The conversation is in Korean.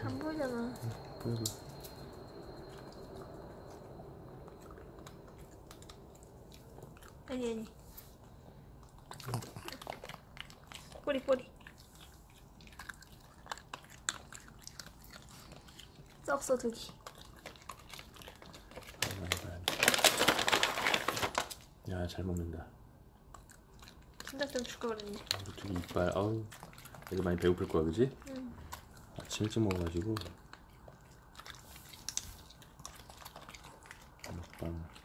안 보이잖아. 보여. 아니. 꼬리. 썩소 두기. 야, 잘 먹는다. 진짜 좀 줄걸 그랬네. 두기 이빨. 아우, 애들 많이 배고플 거야, 그지? 응. 아침 일찍 먹어가지고. 먹방.